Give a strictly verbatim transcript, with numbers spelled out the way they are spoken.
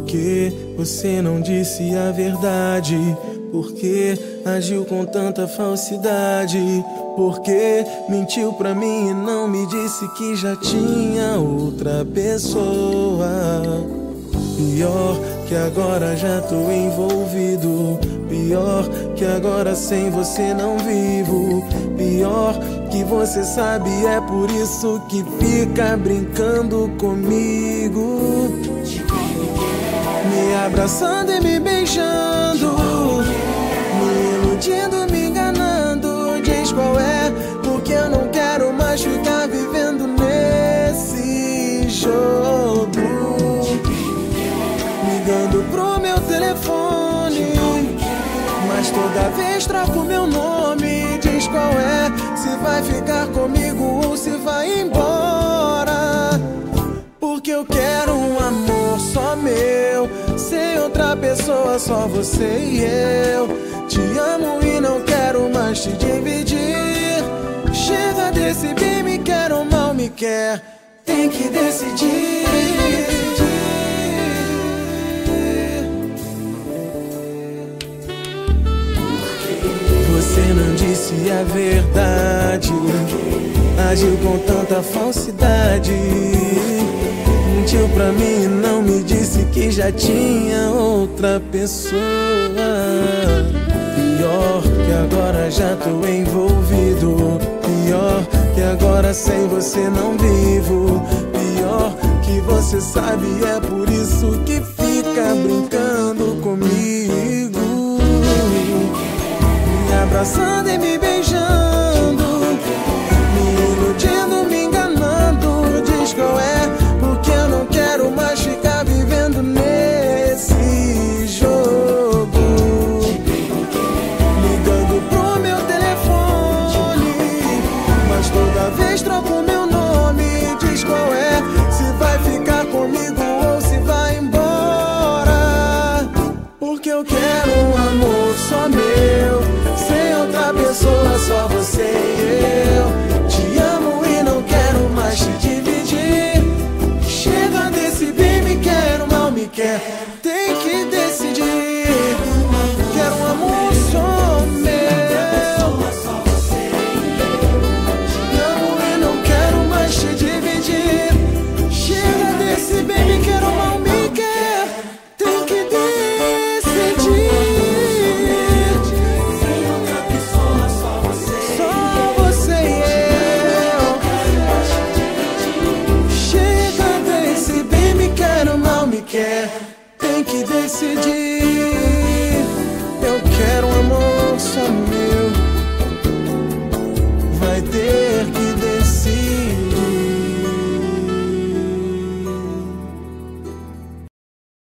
que você não disse a verdade? Por que agiu com tanta falsidade? Por que mentiu pra mim e não me disse que já tinha outra pessoa? Pior que agora já tô envolvido. Pior que agora sem você não vivo. Pior que você sabe, é por isso que fica brincando comigo, me abraçando e me beijando, me iludindo, me enganando. Diz qual é, porque eu não quero mais ficar vivendo nesse jogo. Ligando pro meu telefone, mas toda vez troco meu nome. Diz qual é, se vai ficar comigo ou se vai embora. Porque eu quero um amor só meu, sem outra pessoa, só você e eu. Te amo e não quero mais te dividir. Chega desse bem me quer ou mal me quer, tem que decidir. Você não disse a verdade, agiu com tanta falsidade. Mentiu pra mim e não me disse que já tinha outra pessoa. Pior que agora já tô envolvido. Pior que agora sem você não vivo. Pior que você sabe, é por isso que fica brincando comigo, me abraçando e me beijando, me iludindo, me enganando. Diz qual é, porque eu não quero mais ficar vivendo nesse jogo. Ligando pro meu telefone, mas toda vez troco meu nome. Diz qual é, se vai ficar comigo ou se vai embora. Porque eu quero um amor só meu, sem outra pessoa, só você e eu. Te amo e não quero mais te dividir. Chega desse bem me quer, mal me quer, tem que decidir. Quero um amor só meu. Te amo e não quero mais te dividir. Chega desse bem me quer, mal me quer, tem que decidir. Quer, tem que decidir.